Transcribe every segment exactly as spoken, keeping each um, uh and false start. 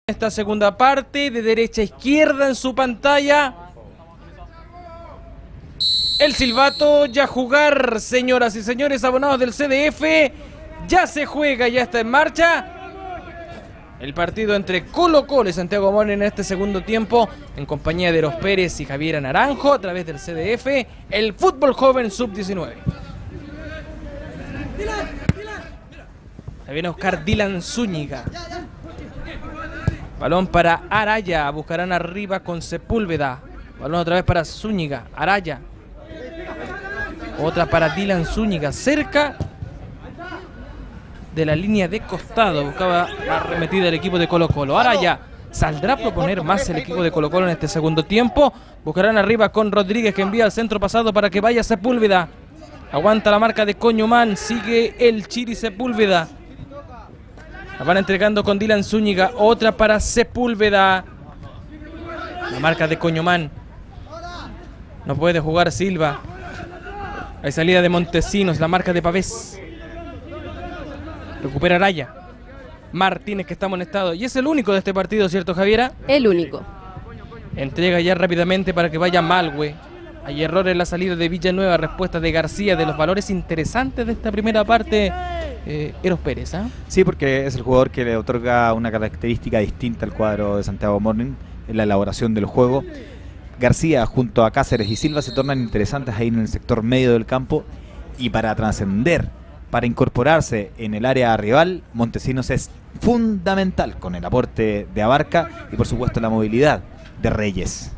Esta segunda parte, de derecha a izquierda en su pantalla. El silbato, ya jugar, señoras y señores abonados del C D F. Ya se juega, ya está en marcha el partido entre Colo-Colo y Santiago Morning en este segundo tiempo, en compañía de Eros Pérez y Javiera Naranjo, a través del C D F, el fútbol joven sub diecinueve. Ahí viene a buscar Dylan Zúñiga. Balón para Araya, buscarán arriba con Sepúlveda. Balón otra vez para Zúñiga, Araya. Otra para Dylan Zúñiga, cerca de la línea de costado. Buscaba la arremetida del equipo de Colo-Colo. Araya, ¿saldrá a proponer más el equipo de Colo-Colo en este segundo tiempo? Buscarán arriba con Rodríguez, que envía al centro pasado para que vaya Sepúlveda. Aguanta la marca de Coñomán, sigue el Chiri Sepúlveda. La van entregando con Dylan Zúñiga, otra para Sepúlveda. La marca de Coñomán. No puede jugar Silva. Hay salida de Montesinos, la marca de Pavés. Recupera Araya. Martínez, que está amonestado. Y es el único de este partido, ¿cierto, Javiera? El único. Entrega ya rápidamente para que vaya Malwe. Hay error en la salida de Villanueva, respuesta de García. De los valores interesantes de esta primera parte, eh, Eros Pérez, ¿eh? Sí, porque es el jugador que le otorga una característica distinta al cuadro de Santiago Morning en la elaboración del juego. García junto a Cáceres y Silva se tornan interesantes ahí en el sector medio del campo, y para trascender, para incorporarse en el área rival, Montesinos es fundamental con el aporte de Abarca y por supuesto la movilidad de Reyes.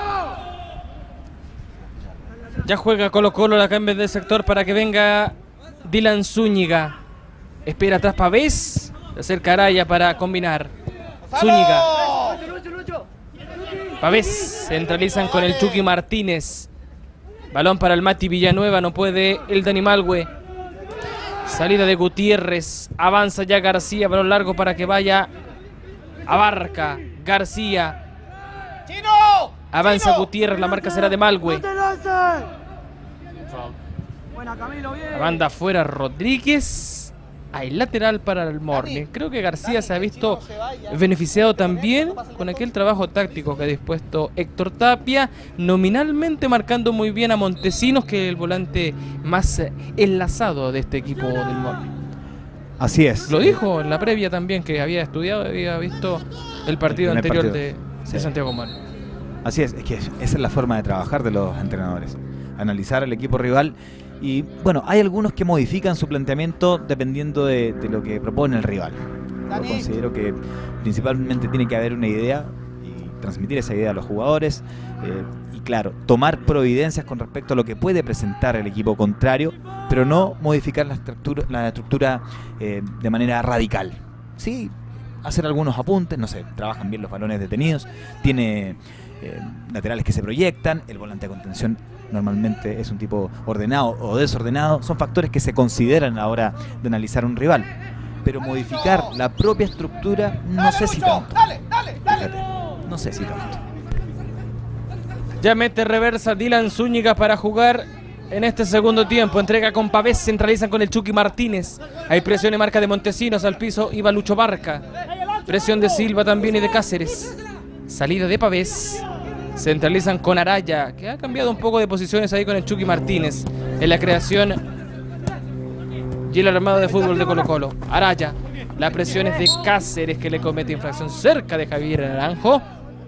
Ya juega Colo-Colo, la cambia de sector para que venga Dylan Zúñiga. Espera atrás Pavés, se acerca Araya para combinar. Zúñiga. Pavés, centralizan con el Chucky Martínez. Balón para el Mati Villanueva, no puede el Dani Malwe. Salida de Gutiérrez, avanza ya García, balón largo para que vaya Abarca. García. Avanza Gutiérrez, la marca será de Malwe. La banda afuera Rodríguez. Hay lateral para el Morning. Creo que García se ha visto beneficiado también con aquel trabajo táctico que ha dispuesto Héctor Tapia, nominalmente marcando muy bien a Montesinos, que es el volante más enlazado de este equipo del Morning. Así es. Lo dijo en la previa también, que había estudiado, había visto el partido el anterior partido. De, de sí. Santiago Morning. Así es, es que esa es la forma de trabajar de los entrenadores. Analizar al equipo rival. Y bueno, hay algunos que modifican su planteamiento dependiendo de, de lo que propone el rival. Yo considero que principalmente tiene que haber una idea y transmitir esa idea a los jugadores. Eh, y claro, tomar providencias con respecto a lo que puede presentar el equipo contrario, pero no modificar la estructura, la estructura eh, de manera radical. Sí, hacer algunos apuntes, no sé, trabajan bien los balones detenidos, tiene eh, laterales que se proyectan, el volante de contención normalmente es un tipo ordenado o desordenado. Son factores que se consideran a la hora de analizar un rival, pero modificar la propia estructura no sé si tanto. Fíjate, no sé si tanto. Ya mete reversa Dylan Zúñiga para jugar en este segundo tiempo. Entrega con Pavés, centralizan con el Chucky Martínez. Hay presión y marca de Montesinos, al piso iba Lucho Barca. Presión de Silva también y de Cáceres. Salida de Pavés. Centralizan con Araya, que ha cambiado un poco de posiciones ahí con el Chucky Martínez en la creación y el armado de fútbol de Colo-Colo. Araya, la presión es de Cáceres, que le comete infracción cerca de Javier Naranjo.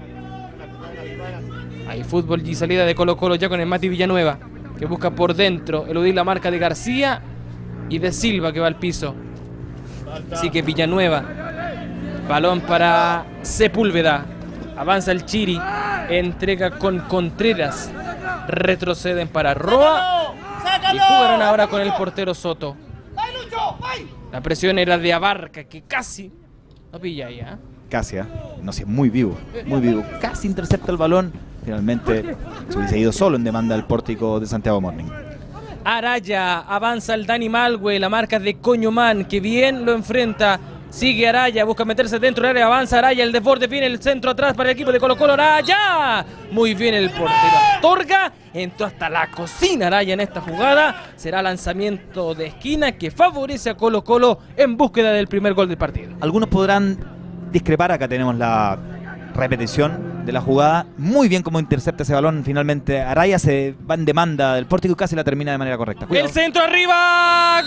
Hay fútbol y salida de Colo-Colo ya con el Mati Villanueva, que busca por dentro eludir la marca de García y de Silva, que va al piso. Así que Villanueva, balón para Sepúlveda. Avanza el Chiri, entrega con Contreras, retroceden para Roa y jugarán ahora con el portero Soto. La presión era de Abarca, que casi no pilla ahí, ¿eh? Casi, ¿eh? No sé, muy vivo, muy vivo. Casi intercepta el balón. Finalmente se hubiese ido solo en demanda del pórtico de Santiago Morning. Araya, avanza el Dani Malwe, la marca de Coñomán, que bien lo enfrenta. Sigue Araya, busca meterse dentro del área, avanza Araya, el desborde, viene el centro atrás para el equipo de Colo-Colo. Araya, muy bien el portero Astorga, entró hasta la cocina Araya en esta jugada. Será lanzamiento de esquina que favorece a Colo-Colo en búsqueda del primer gol del partido. Algunos podrán discrepar. Acá tenemos la repetición de la jugada. Muy bien como intercepta ese balón. Finalmente Araya se va en demanda del pórtico y casi la termina de manera correcta. Cuidado. El centro arriba.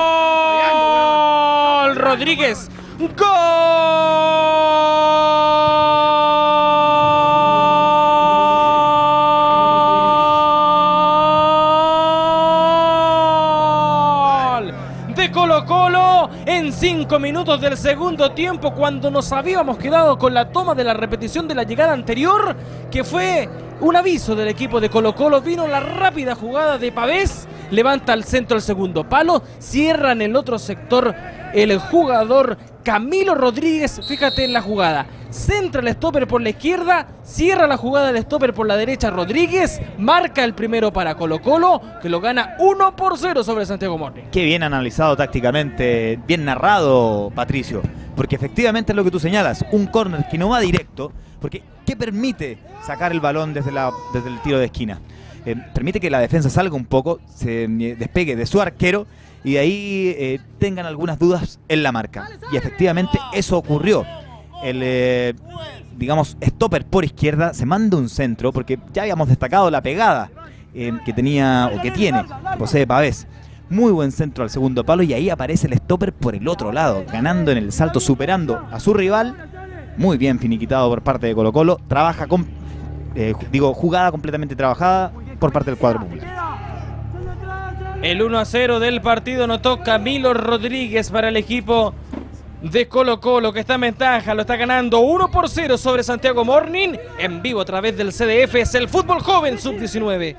Gol. Rodríguez. Gol de Colo-Colo en cinco minutos del segundo tiempo, cuando nos habíamos quedado con la toma de la repetición de la llegada anterior, que fue un aviso del equipo de Colo-Colo. Vino la rápida jugada de Pavés, levanta al centro el segundo palo, cierra en el otro sector el jugador Camilo Rodríguez. Fíjate en la jugada, centra el stopper por la izquierda, cierra la jugada del stopper por la derecha Rodríguez, marca el primero para Colo-Colo, que lo gana uno por cero sobre Santiago Morning. Qué bien analizado tácticamente, bien narrado, Patricio, porque efectivamente es lo que tú señalas, un córner que no va directo, porque ¿qué permite sacar el balón desde, la, desde el tiro de esquina? Eh, permite que la defensa salga un poco, se despegue de su arquero y de ahí eh, tengan algunas dudas en la marca. Y efectivamente eso ocurrió. El, eh, digamos, stopper por izquierda se manda un centro, porque ya habíamos destacado la pegada eh, que tenía o que tiene, que posee Pavés. Muy buen centro al segundo palo y ahí aparece el stopper por el otro lado, ganando en el salto, superando a su rival. Muy bien finiquitado por parte de Colo-Colo. Trabaja con, eh, digo, jugada completamente trabajada por parte del cuadro popular. El uno a cero del partido anotó Camilo Rodríguez para el equipo de Colo-Colo, que está en ventaja, lo está ganando uno por cero sobre Santiago Morning, en vivo a través del C D F. Es el fútbol joven sub diecinueve.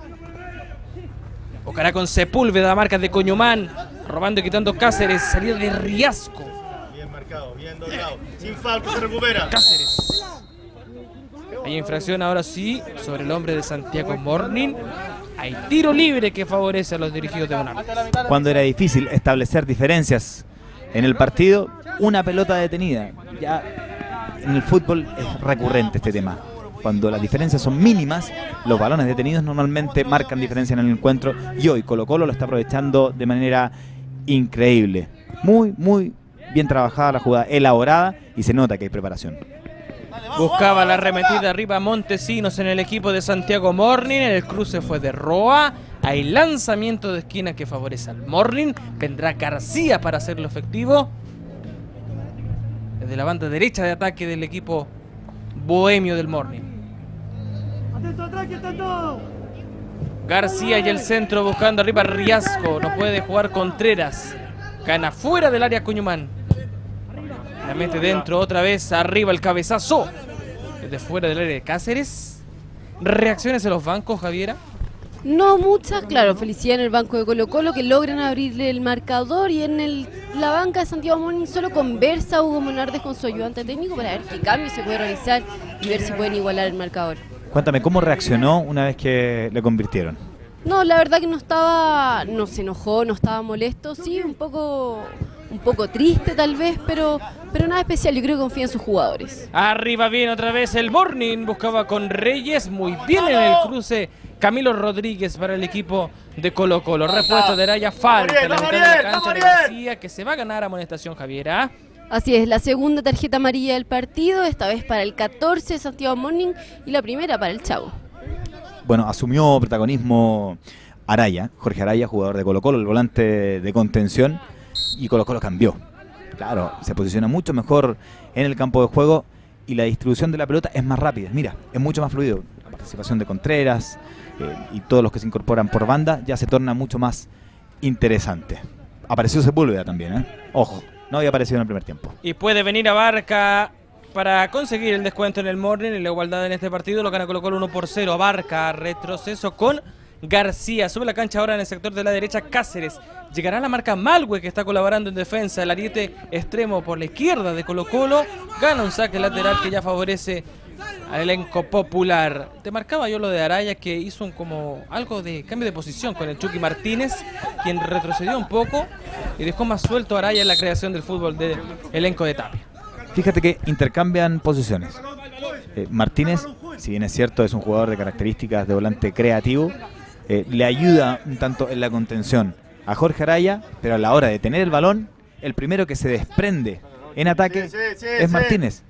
Ocará con Sepúlveda, marcas de Coñumán, robando y quitando Cáceres, salida de Riasco. Bien marcado, bien doblado, sin falta, se recupera. Cáceres. Hay infracción ahora sí sobre el hombre de Santiago Morning. Hay tiro libre que favorece a los dirigidos de Bonarte. Cuando era difícil establecer diferencias en el partido, una pelota detenida. Ya en el fútbol es recurrente este tema. Cuando las diferencias son mínimas, los balones detenidos normalmente marcan diferencia en el encuentro. Y hoy Colo-Colo lo está aprovechando de manera increíble. Muy, muy bien trabajada la jugada, elaborada, y se nota que hay preparación. Buscaba la arremetida arriba Montesinos en el equipo de Santiago Morning. El cruce fue de Roa. Hay lanzamiento de esquina que favorece al Morning. Vendrá García para hacerlo efectivo. Desde la banda derecha de ataque del equipo bohemio del Morning. García y el centro buscando arriba Riasco. No puede jugar Contreras. Gana fuera del área Cuñumán. La mete dentro otra vez, arriba el cabezazo. Desde fuera del área de Cáceres. ¿Reacciones en los bancos, Javiera? No muchas, claro, felicidad en el banco de Colo-Colo que logran abrirle el marcador, y en el, la banca de Santiago Morning solo conversa Hugo Monardes con su ayudante técnico para ver qué cambio se puede realizar y ver si pueden igualar el marcador. Cuéntame, ¿cómo reaccionó una vez que le convirtieron? No, la verdad que no estaba, no se enojó, no estaba molesto, sí, un poco... un poco triste tal vez, pero, pero nada especial. Yo creo que confía en sus jugadores. Arriba bien otra vez el Morning, buscaba con Reyes, muy bien en el cruce Camilo Rodríguez para el equipo de Colo-Colo. Repuesto de Araya, falta en la mitad de la cancha de García, que se va a ganar amonestación, Javiera. Así es, la segunda tarjeta amarilla del partido, esta vez para el catorce de Santiago Morning y la primera para el Chavo. Bueno, asumió protagonismo Araya, Jorge Araya, jugador de Colo-Colo, el volante de contención. Y Colo-Colo cambió. Claro, se posiciona mucho mejor en el campo de juego y la distribución de la pelota es más rápida. Mira, es mucho más fluido. La participación de Contreras eh, y todos los que se incorporan por banda ya se torna mucho más interesante. Apareció Sepúlveda también, ¿eh? Ojo, no había aparecido en el primer tiempo. Y puede venir a Barca para conseguir el descuento en el Morning y la igualdad en este partido. Lo gana Colo-Colo uno por cero. Barca, retroceso con García. Sube la cancha ahora en el sector de la derecha Cáceres. Llegará la marca Malwe, que está colaborando en defensa. El ariete extremo por la izquierda de Colo-Colo. Gana un saque lateral que ya favorece al elenco popular. Te marcaba yo lo de Araya, que hizo un como algo de cambio de posición con el Chucky Martínez, quien retrocedió un poco y dejó más suelto a Araya en la creación del fútbol del elenco de Tapia. Fíjate que intercambian posiciones. Eh, Martínez, si bien es cierto, es un jugador de características de volante creativo, eh, le ayuda un tanto en la contención a Jorge Araya, pero a la hora de tener el balón, el primero que se desprende en ataque sí, sí, sí, es Martínez. Sí.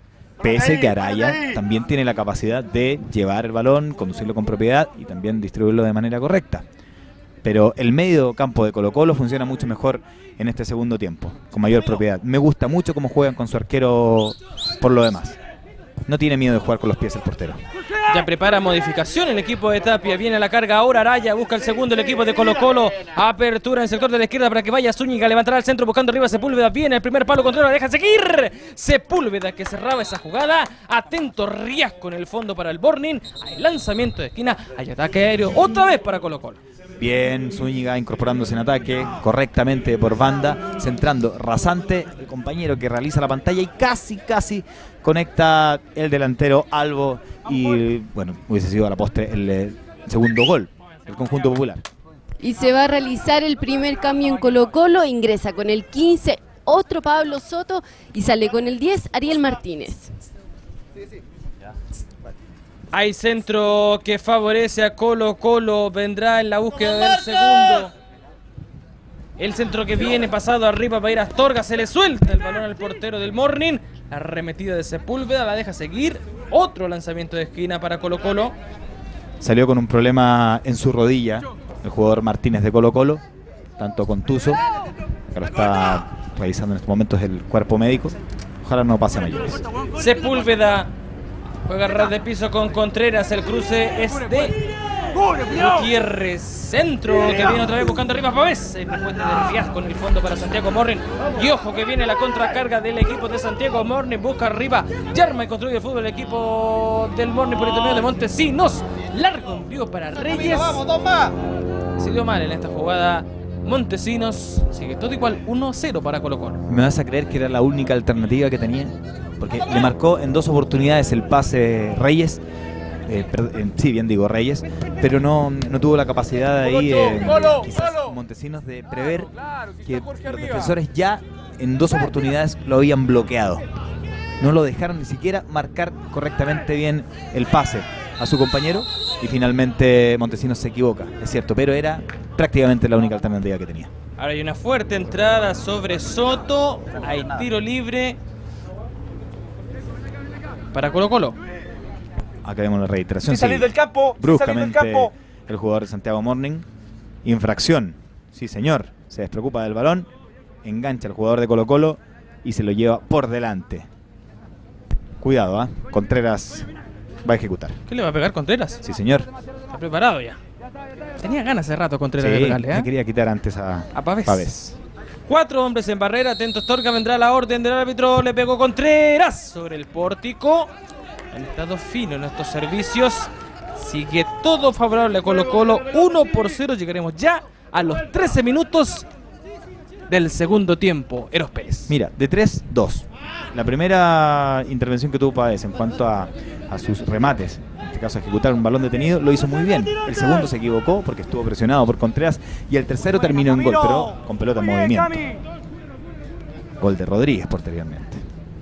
Pese que Araya también tiene la capacidad de llevar el balón, conducirlo con propiedad y también distribuirlo de manera correcta. Pero el medio campo de Colo-Colo funciona mucho mejor en este segundo tiempo, con mayor propiedad. Me gusta mucho cómo juegan con su arquero por lo demás. No tiene miedo de jugar con los pies el portero. Ya prepara modificación el equipo de Tapia. Viene a la carga ahora Araya. Busca el segundo el equipo de Colo-Colo. Apertura en el sector de la izquierda para que vaya Zúñiga. Levantará al centro buscando arriba Sepúlveda. Viene el primer palo contra la deja seguir. Sepúlveda que cerraba esa jugada. Atento Riasco en el fondo para el Morning. Hay lanzamiento de esquina. Hay ataque aéreo otra vez para Colo-Colo. Bien, Zúñiga incorporándose en ataque correctamente por banda, centrando rasante, el compañero que realiza la pantalla y casi, casi conecta el delantero Albo y, bueno, hubiese sido a la postre el eh, segundo gol del conjunto popular. Y se va a realizar el primer cambio en Colo-Colo, ingresa con el quince, otro Pablo Soto y sale con el diez, Ariel Martínez. Hay centro que favorece a Colo-Colo. Vendrá en la búsqueda del segundo. El centro que viene pasado arriba para ir a Astorga. Se le suelta el balón al portero del Morning. La arremetida de Sepúlveda la deja seguir. Otro lanzamiento de esquina para Colo-Colo. Salió con un problema en su rodilla el jugador Martínez de Colo-Colo, tanto contuso. Acá lo está revisando en estos momentos el cuerpo médico. Ojalá no pase a mayores. Sepúlveda juega ras de piso con Contreras. El cruce es de Gutiérrez. Centro que viene otra vez buscando arriba Pavés. El respuesta de Riasco en el fondo para Santiago Morning. Y ojo que viene la contracarga del equipo de Santiago Morning. Busca arriba Yarma y construye el fútbol el equipo del Morning por intermedio de Montesinos. Largo envío para Reyes. Se dio mal en esta jugada Montesinos. Sigue todo igual, uno cero para Colo-Colo. ¿Me vas a creer que era la única alternativa que tenía? Porque le marcó en dos oportunidades el pase Reyes, eh, eh, sí, bien digo Reyes, pero no, no tuvo la capacidad de ahí, eh, quizás Montesinos, de prever que los defensores ya en dos oportunidades lo habían bloqueado. No lo dejaron ni siquiera marcar correctamente bien el pase a su compañero y finalmente Montesinos se equivoca, es cierto, pero era prácticamente la única alternativa que tenía. Ahora hay una fuerte entrada sobre Soto, hay tiro libre para Colo-Colo. Acá vemos la reiteración. Sin salir del campo, bruscamente sin salir del campo. El jugador de Santiago Morning. Infracción. Sí, señor. Se despreocupa del balón. Engancha al jugador de Colo-Colo y se lo lleva por delante. Cuidado, ¿ah? ¿eh? Contreras va a ejecutar. ¿Qué le va a pegar Contreras? Sí, señor. Está preparado ya. Tenía ganas hace rato Contreras Sí, de pegarle, ¿eh? me quería quitar antes a, a Pavés. Pavés. Cuatro hombres en barrera, atento Astorga, vendrá la orden del árbitro, le pegó Contreras sobre el pórtico. Han estado finos en estos servicios. Sigue todo favorable a Colo-Colo, uno por cero. Llegaremos ya a los trece minutos del segundo tiempo. Eros Pérez. Mira, de tres, dos. La primera intervención que tuvo Pavés en cuanto a, a sus remates, en este caso ejecutar un balón detenido, lo hizo muy bien. El segundo se equivocó porque estuvo presionado por Contreras y el tercero terminó en gol, pero con pelota en movimiento. Gol de Rodríguez posteriormente.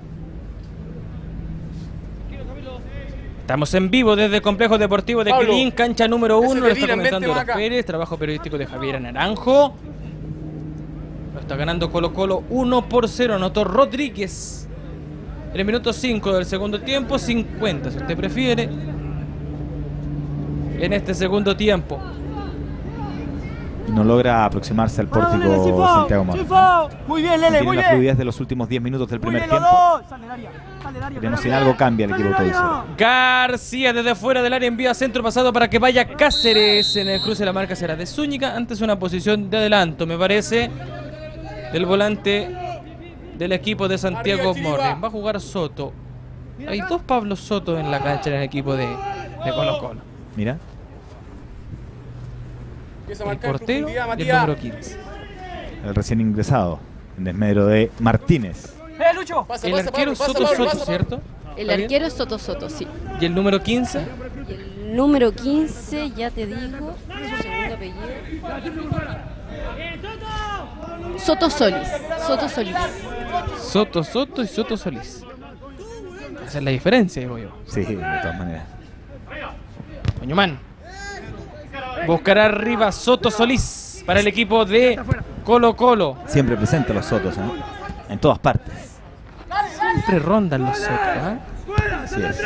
Estamos en vivo desde el Complejo Deportivo de Pablo, Quilín, cancha número uno. Lo está tira, comentando vente, Eros vaca. Pérez, trabajo periodístico de Javier Naranjo. Lo está ganando Colo-Colo uno por cero, anotó Rodríguez. En el minuto cinco del segundo tiempo, cincuenta si usted prefiere. En este segundo tiempo. Y no logra aproximarse al pórtico Santiago Morning. Muy bien, No Lele, tiene muy la bien. fluidez de los últimos diez minutos del Muy primer bien, los tiempo. dos. Sale del área, sale del área, Veremos si sale en del algo área. cambia el equipo Sale del autobusero. área. García desde fuera del área envía centro pasado para que vaya Cáceres. En el cruce de la marca será de Zúñiga. Antes una posición de adelanto, me parece, del volante del equipo de Santiago Morning. Va a jugar Soto. Hay dos Pablo Soto en la cancha en el equipo de, de Colo-Colo. Mira, Empieza a El marcar portero profundidad, y el Matías. número quince. el recién ingresado en desmedro de Martínez. ¡Eh, Lucho! El arquero Soto Soto, ¿cierto? El ¿Está bien? arquero es Soto Soto, sí. ¿Y el número quince? Y el número quince, ya te digo, su segundo apellido. Soto Solís. Soto Solís. Soto Soto y Soto Solís. Esa es la diferencia, digo yo. Sí, de todas maneras. Coñomán. Buscará arriba Soto Solís para el equipo de Colo-Colo. Siempre presente los Sotos, ¿eh? En todas partes. Siempre rondan los Sotos, ¿eh? Así es.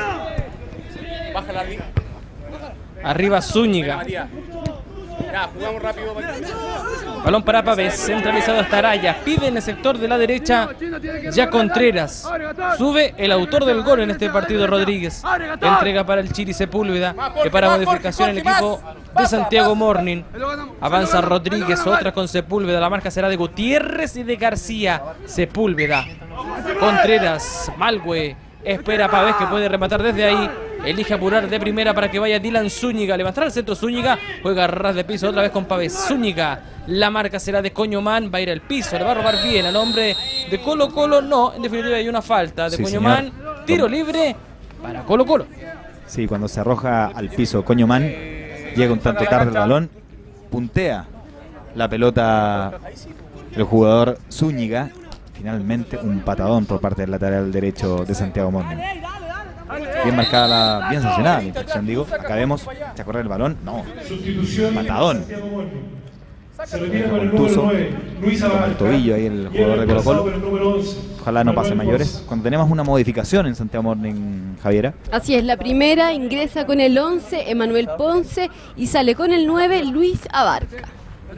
Arriba Zúñiga. Ya, jugamos rápido. Balón para Pavés, centralizado hasta Araya. Pide en el sector de la derecha ya Contreras. Sube el autor del gol en este partido, Rodríguez. Entrega para el Chiri Sepúlveda, que para modificación el equipo de Santiago Morning. Avanza Rodríguez, otra con Sepúlveda. La marca será de Gutiérrez y de García. Sepúlveda, Contreras, Malgüe. Espera Pavés, que puede rematar desde ahí. Elige apurar de primera para que vaya Dylan Zúñiga. Levantar al centro Zúñiga. Juega a ras de piso otra vez con Pavés. Zúñiga. La marca será de Coñomán. Va a ir al piso. Le va a robar bien al hombre de Colo Colo. No, en definitiva hay una falta de Sí, Coñomán. señor. Tiro libre para Colo Colo. Sí, cuando se arroja al piso Coñomán, llega un tanto tarde el balón, puntea la pelota el jugador Zúñiga. Finalmente un patadón por parte del lateral derecho de Santiago Morning. Bien marcada, la, bien sancionada la infracción, digo. Acá vemos, echa a correr el balón. No, patadón. Contuso, toma el tobillo ahí el jugador de Colo Colo. Ojalá no pase mayores. Cuando tenemos una modificación en Santiago Morning, Javiera. Así es, la primera ingresa con el once, Emanuel Ponce, y sale con el nueve, Luis Abarca.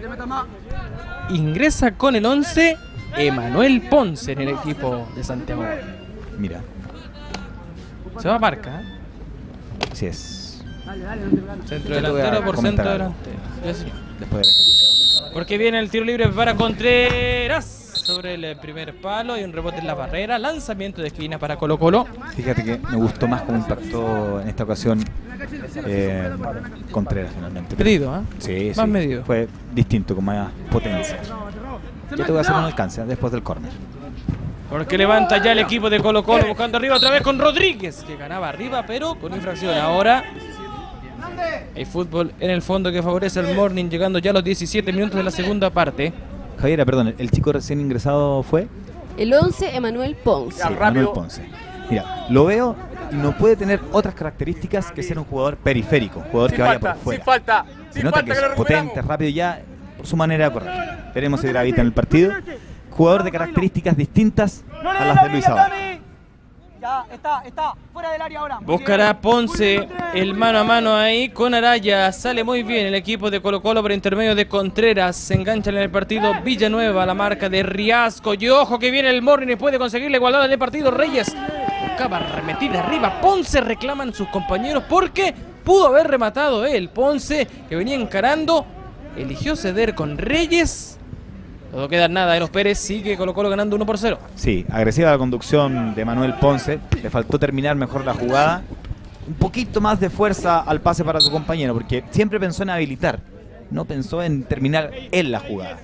Ingresa con el once Emanuel Ponce en el equipo de Santiago. Mira, Se va a Barca, ¿eh? así es. Centro Ya te voy a delantero por comentar centro algo. delantero. Ya, señor. Después de la ejecución. Porque viene el tiro libre para Contreras sobre el primer palo. Hay un rebote en la barrera. Lanzamiento de esquina para Colo Colo. Fíjate que me gustó más cómo impactó en esta ocasión eh, Contreras finalmente. Medido, ¿eh? Sí, Más sí. medido. Fue distinto, con más potencia. Ya te voy a hacer un alcance después del córner. Porque levanta ya el equipo de Colo Colo buscando arriba otra vez con Rodríguez, que ganaba arriba pero con infracción. Ahora hay fútbol en el fondo que favorece al Morning, llegando ya a los diecisiete minutos de la segunda parte. Javiera, perdón, ¿el chico recién ingresado fue? El once, Emanuel Ponce. Sí, Manuel Ponce. Mira, lo veo y no puede tener otras características que ser un jugador periférico, un jugador que vaya por fuera. Sin falta. Se Sin nota falta que que es lo potente, recuperamos. rápido ya, por su manera de correr. Veremos si gravita en el partido. Jugador de características distintas a las de Luis Abarca. Ya, está, está. Fuera del área ahora. Muy Buscará bien. Ponce el mano a mano ahí con Araya. Sale muy bien el equipo de Colo Colo por intermedio de Contreras. Se enganchan en el partido Villanueva, la marca de Riasco. Y ojo que viene el Morning y puede conseguir la igualdad en el partido. Reyes buscaba remitir de arriba. Ponce reclaman sus compañeros porque pudo haber rematado él. Ponce, que venía encarando, eligió ceder con Reyes. No queda nada de los Pérez, sigue Colo Colo ganando uno por cero. Sí, agresiva la conducción de Manuel Ponce. Le faltó terminar mejor la jugada. Un poquito más de fuerza al pase para su compañero, porque siempre pensó en habilitar. No pensó en terminar él la jugada.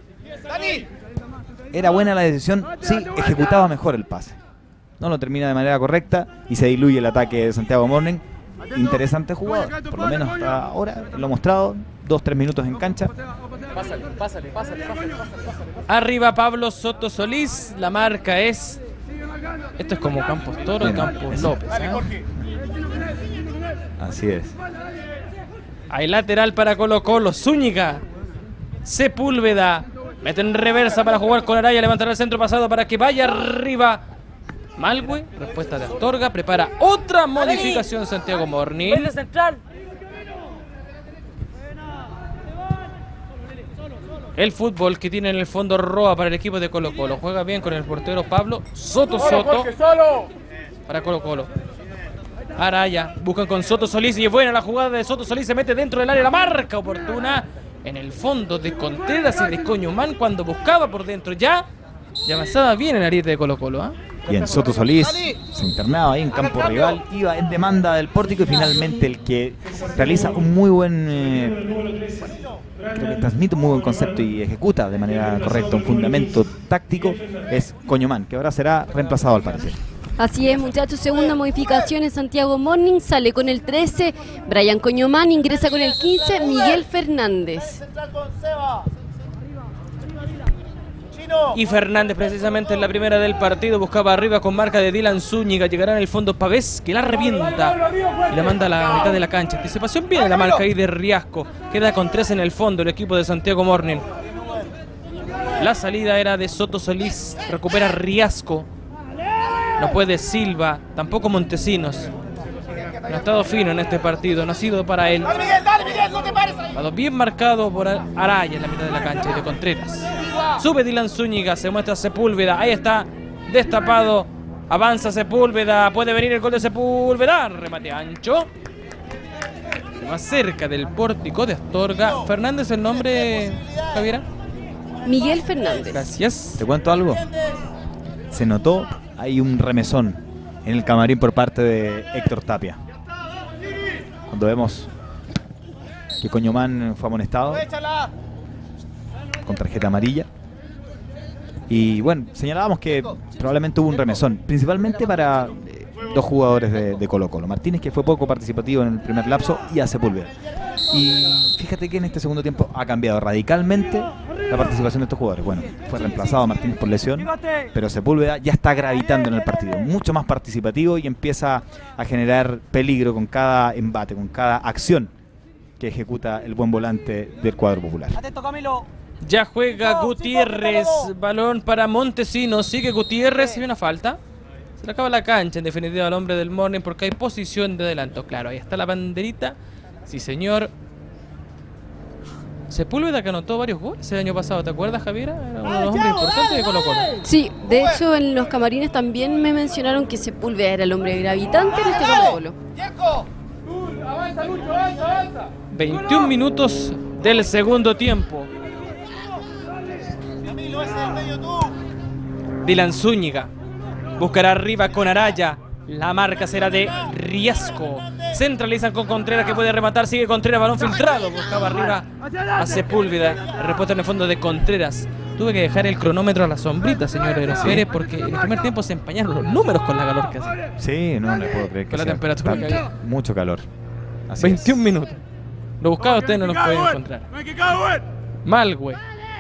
Era buena la decisión, sí, ejecutaba mejor el pase. No lo termina de manera correcta y se diluye el ataque de Santiago Morning. Interesante jugador, por lo menos hasta ahora lo ha mostrado. Dos, tres minutos en cancha. Pásale, pásale, pásale, pásale, pásale. Arriba Pablo Soto Solís, la marca es... Esto es como Campos Toro y Bueno, Campos es- López. Dale, ¿eh? Jorge. Así es. Hay lateral para Colo Colo, Zúñiga, Sepúlveda, mete en reversa para jugar con Araya, levantará el centro pasado para que vaya arriba Malgüe, respuesta de Astorga, prepara otra modificación Santiago Morning. central. El fútbol que tiene en el fondo Roa para el equipo de Colo Colo, juega bien con el portero Pablo Soto Solo, Soto Jorge, solo. para Colo Colo. Araya, buscan con Soto Solís y es buena la jugada de Soto Solís, se mete dentro del área, la marca oportuna en el fondo de Contreras y de Coñomán cuando buscaba por dentro ya, y avanzaba bien el ariete de Colo Colo. ¿eh? Bien, Soto Solís se internaba ahí en campo rival, iba en demanda del pórtico y finalmente el que realiza un muy buen, eh, creo que transmite un muy buen concepto y ejecuta de manera correcta un fundamento táctico es Coñomán, que ahora será reemplazado al parecer. Así es, muchachos, segunda modificación en Santiago Morning, sale con el trece, Brian Coñomán, ingresa con el quince, Miguel Fernández. Central con Seba. Chino. Y Fernández precisamente en la primera del partido buscaba arriba con marca de Dylan Zúñiga, llegará en el fondo Pavés que la revienta y la manda a la mitad de la cancha. Anticipación viene la marca ahí de Riasco, queda con tres en el fondo el equipo de Santiago Morning. La salida era de Soto Solís, recupera Riasco. No puede Silva, tampoco Montesinos. No ha estado fino en este partido, no ha sido para él. Dale, Miguel, dale, Miguel, no te pares ahí. Ha estado bien marcado por Araya en la mitad de la cancha y de Contreras. Sube Dylan Zúñiga, se muestra Sepúlveda. Ahí está, destapado. Avanza Sepúlveda, puede venir el gol de Sepúlveda. Remate ancho. Más cerca del pórtico de Astorga. Fernández, el nombre, Javiera. Miguel Fernández. Gracias. ¿Te cuento algo? Se notó, hay un remesón en el camarín por parte de Héctor Tapia. Cuando vemos que Coñomán fue amonestado con tarjeta amarilla. Y bueno, señalábamos que probablemente hubo un remesón, principalmente para eh, dos jugadores de, de Colo Colo. Martínez, que fue poco participativo en el primer lapso, y a Sepúlveda. Y fíjate que en este segundo tiempo ha cambiado radicalmente la participación de estos jugadores. Bueno, fue reemplazado Martínez por lesión, pero Sepúlveda ya está gravitando en el partido, mucho más participativo, y empieza a generar peligro con cada embate, con cada acción que ejecuta el buen volante del cuadro popular. Atento, Camilo. Ya juega Gutiérrez, balón para Montesinos, sigue Gutiérrez y una falta. Se le acaba la cancha en definitiva al hombre del Morning porque hay posición de adelanto. Claro, ahí está la banderita. Sí, señor. Sepúlveda, que anotó varios goles el año pasado, ¿te acuerdas, Javiera? Era uno de los hombres importantes de Colo Colo. Sí, de hecho en los camarines también me mencionaron que Sepúlveda era el hombre gravitante en este Colo Colo. veintiún minutos del segundo tiempo. Dylan Zúñiga buscará arriba con Araya. La marca será de Riasco. Centralizan con Contreras, que puede rematar. Sigue Contreras, balón filtrado. Buscaba arriba a Sepúlveda. La respuesta en el fondo de Contreras. Tuve que dejar el cronómetro a la sombrita, señor Eros Pérez, porque en el primer tiempo se empañaron los números con la calor que hace. Sí, no le puedo creer que Con la sea temperatura tanto. que hay. Mucho calor. Así veintiún es. minutos. Lo buscaba usted, no los pueden encontrar. Mal, güey.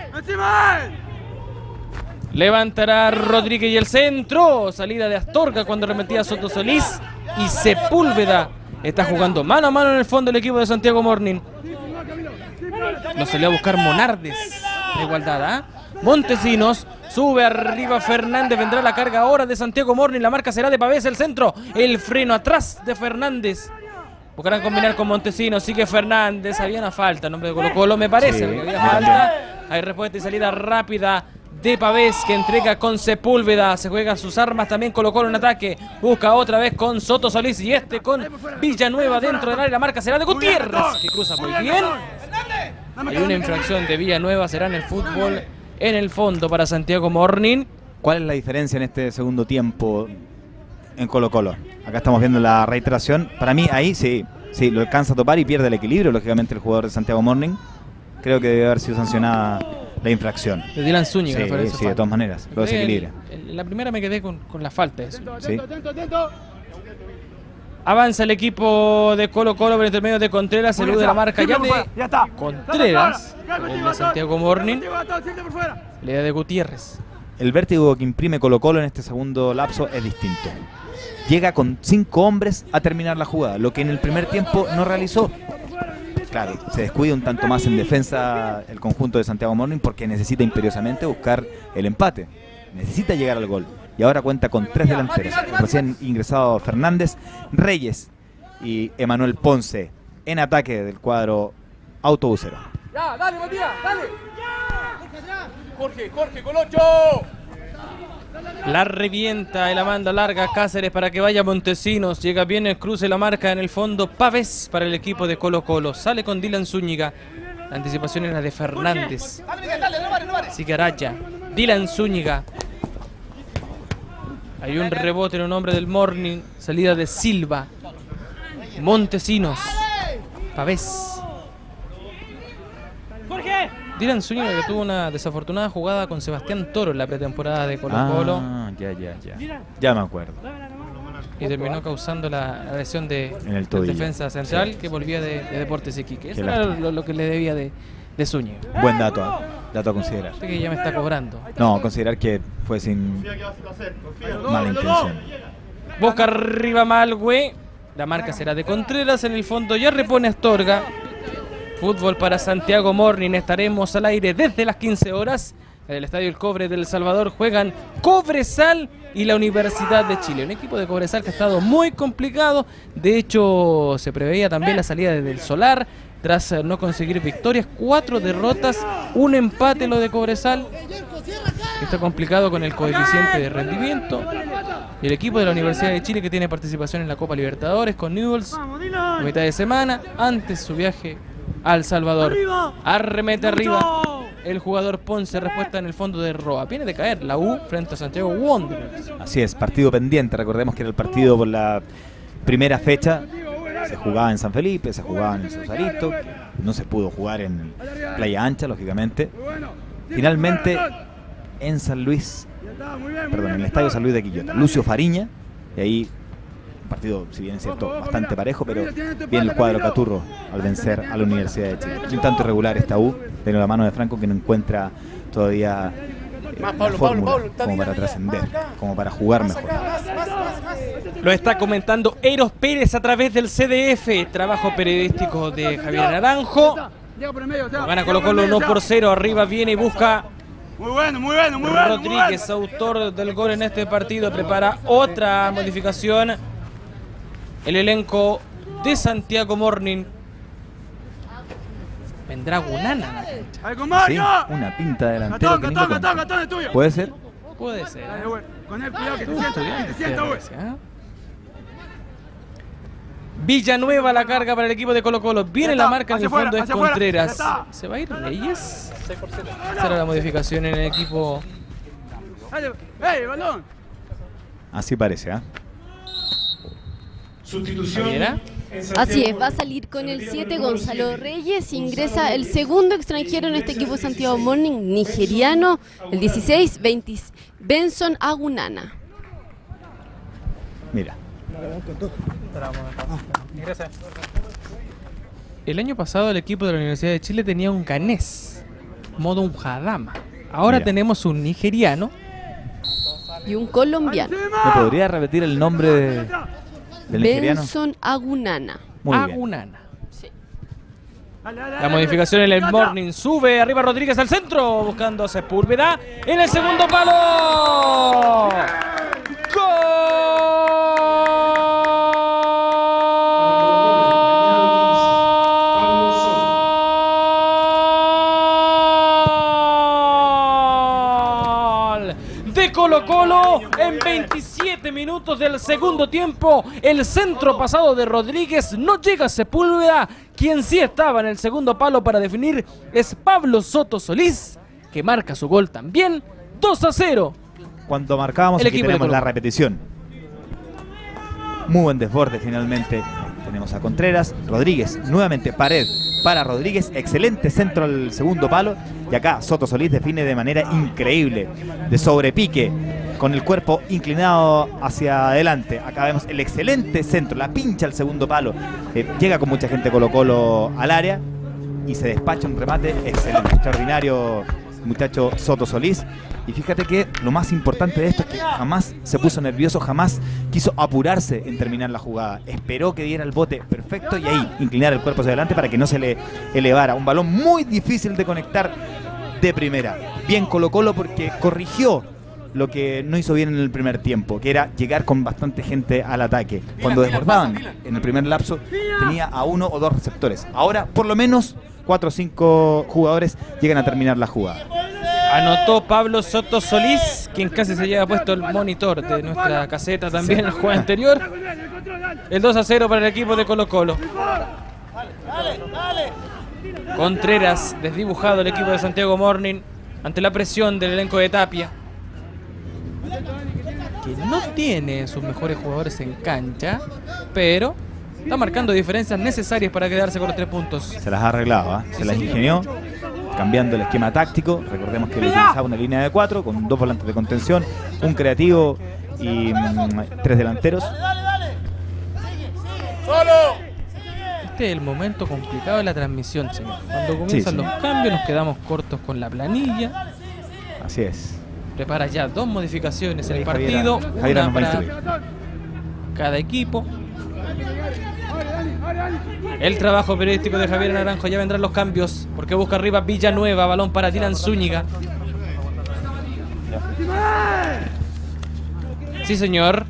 Levantará Rodríguez y el centro. Salida de Astorga cuando remetía a Soto Solís. Y Sepúlveda está jugando mano a mano en el fondo el equipo de Santiago Morning. Lo salió a buscar Monardes. La igualdad, ¿ah? ¿eh? Montesinos sube arriba Fernández. Vendrá la carga ahora de Santiago Morning. La marca será de Pavés, el centro. El freno atrás de Fernández. Buscarán combinar con Montesinos. Sigue Fernández. Había una falta en nombre de Colo Colo, me parece. Sí, había falta. Hay respuesta y salida rápida de Pavés, que entrega con Sepúlveda. Se juega sus armas también Colo Colo en ataque. Busca otra vez con Soto Solís y este con Villanueva dentro del área. La marca será de Gutiérrez, que cruza muy bien. Hay una infracción de Villanueva. Será en el fútbol en el fondo para Santiago Morning. ¿Cuál es la diferencia en este segundo tiempo en Colo Colo? Acá estamos viendo la reiteración. Para mí ahí sí, sí, lo alcanza a topar y pierde el equilibrio, lógicamente, el jugador de Santiago Morning. Creo que debe haber sido sancionada la infracción. De Dylan Zúñiga. Sí, sí, de todas maneras, lo desequilibra. En la primera me quedé con, con la falta de eso. Sí. Avanza el equipo de Colo Colo por intermedio de Contreras. Se elude la marca ya de Ya está. Contreras. El de Santiago Morning. La idea de Gutiérrez. El vértigo que imprime Colo Colo en este segundo lapso es distinto. Llega con cinco hombres a terminar la jugada, lo que en el primer tiempo no realizó. Claro, se descuida un tanto más en defensa el conjunto de Santiago Morning porque necesita imperiosamente buscar el empate. Necesita llegar al gol. Y ahora cuenta con tres delanteros. Recién ingresado Fernández, Reyes y Emanuel Ponce en ataque del cuadro autobusero. Ya, dale, Matías, dale. Jorge, Jorge, Colocho. La revienta y la manda larga a Cáceres para que vaya Montesinos. Llega bien el cruce, la marca en el fondo. Pavés para el equipo de Colo Colo. Sale con Dylan Zúñiga. La anticipación era de Fernández. Sigue Araya. Dylan Zúñiga. Hay un rebote en un hombre del Morning. Salida de Silva. Montesinos. Pavés. Dylan Zúñiga, que tuvo una desafortunada jugada con Sebastián Toro en la pretemporada de Colo Colo. Ah, ya, ya, ya. Ya me acuerdo. Y terminó causando la, la lesión de, En el del tobillo. defensa central, Sí. que volvía de, de Deportes Iquique. Eso Qué era lástima. lo, lo que le debía de, de Zúñiga. Buen dato, ¿eh? Dato a considerar. Así que ya me está cobrando. No, considerar que fue sin mala intención. Busca arriba Malgüe. La marca será de Contreras. En el fondo ya repone Astorga. Fútbol para Santiago Morning. Estaremos al aire desde las quince horas. En el Estadio El Cobre del Salvador juegan Cobresal y la Universidad de Chile. Un equipo de Cobresal que ha estado muy complicado. De hecho, se preveía también la salida desde el Solar tras no conseguir victorias. Cuatro derrotas, un empate lo de Cobresal. Está complicado con el coeficiente de rendimiento. Y el equipo de la Universidad de Chile, que tiene participación en la Copa Libertadores con Newell's a mitad de semana, antes su viaje a El Salvador. Arremete arriba el jugador Ponce, respuesta en el fondo de Roa. Viene de caer la U frente a Santiago Wanderers. Así es, partido pendiente. Recordemos que era el partido por la primera fecha. Se jugaba en San Felipe, se jugaba en el Sausalito, no se pudo jugar en Playa Ancha, lógicamente. Finalmente, en San Luis, perdón, en el Estadio San Luis de Quillota, Lucio Fariña, y ahí un partido, si bien es cierto, bastante parejo, pero bien el cuadro Caturro al vencer a la Universidad de Chile. Un tanto irregular esta U, tiene la mano de Franco, que no encuentra todavía eh, la fórmula como para trascender, como para jugar mejor. Lo está comentando Eros Pérez a través del C D F, trabajo periodístico de Javier Naranjo. Gana Colo Colo uno por cero, arriba viene y busca Muy bueno, muy bueno, muy bueno. Rodríguez, muy bueno. autor del gol en este partido, prepara otra modificación. El elenco de Santiago Morning. Vendrá Gunana. Algo más, Sí, ya. una pinta delantero. Gatón, que ni gatón, lo gatón, cuento. gatón es tuyo. ¿Puede ser? Puede ser. Dale, ¿eh? güey. Con el cuidado que te Tú, sienta, que estudiante, te sienta, güey. parece, ¿eh? Villanueva la carga para el equipo de Colo Colo. Viene Ya la está, marca en hacia el fondo, afuera, es hacia afuera, Contreras. ya está. ¿Se va a ir Reyes? Será la modificación en el equipo. Dale, ¡ey, balón! Así parece, ¿ah? Javiera. Así es, va a salir con el siete Gonzalo Reyes, ingresa el segundo extranjero en este equipo de Santiago Morning, nigeriano, el dieciséis, veinte, Benson Agunana. Mira. El año pasado el equipo de la Universidad de Chile tenía un ganés, modo un Hadama. Ahora Mira. tenemos un nigeriano. Y un colombiano, ¿Me podría repetir el nombre de- del nigeriano? Benson Agunana. Muy bien. Agunana. Dale, dale, La dale, modificación en el ya está. Morning sube, arriba Rodríguez al centro, buscando a Sepúlveda en el segundo palo. ¡Gol! De Colo Colo en veintisiete minutos del segundo tiempo. El centro pasado de Rodríguez no llega a Sepúlveda. Quien sí estaba en el segundo palo para definir es Pablo Soto Solís, que marca su gol también. dos a cero. Cuando marcábamos, El aquí equipo de tenemos Colo la Colo. repetición. Muy buen desborde finalmente. Tenemos a Contreras, Rodríguez, nuevamente Pared para Rodríguez, excelente centro al segundo palo. Y acá Soto Solís define de manera increíble, de sobrepique, con el cuerpo inclinado hacia adelante. Acá vemos el excelente centro, la pincha al segundo palo. Eh, llega con mucha gente Colo Colo al área y se despacha un remate excelente, extraordinario muchacho Soto Solís. Y fíjate que lo más importante de esto es que jamás se puso nervioso, jamás quiso apurarse en terminar la jugada. Esperó que diera el bote perfecto y ahí inclinar el cuerpo hacia adelante para que no se le elevara. Un balón muy difícil de conectar de primera. Bien Colo Colo porque corrigió lo que no hizo bien en el primer tiempo, que era llegar con bastante gente al ataque. Cuando desbordaban en el primer lapso tenía a uno o dos receptores. Ahora por lo menos cuatro o cinco jugadores llegan a terminar la jugada. Anotó Pablo Soto Solís, quien casi se lleva puesto el monitor de nuestra caseta también en el juego anterior. El dos a cero para el equipo de Colo Colo. Contreras, desdibujado el equipo de Santiago Morning ante la presión del elenco de Tapia, que no tiene sus mejores jugadores en cancha, pero está marcando diferencias necesarias para quedarse con los tres puntos. Se las ha arreglado, ¿eh? Se las ingenió, cambiando el esquema táctico. Recordemos que le utilizaba una línea de cuatro con dos volantes de contención, un creativo y mm, tres delanteros. Este es el momento complicado de la transmisión, señor. Cuando comienzan Sí, los señor. cambios nos quedamos cortos con la planilla. Así es. Prepara ya dos modificaciones el Ahí partido, Javiera- Javiera una nos va a para instruir. cada equipo. El trabajo periodístico de Javier Naranjo, ya vendrán los cambios, porque busca arriba Villanueva, balón para Dylan Zúñiga. Sí, señor.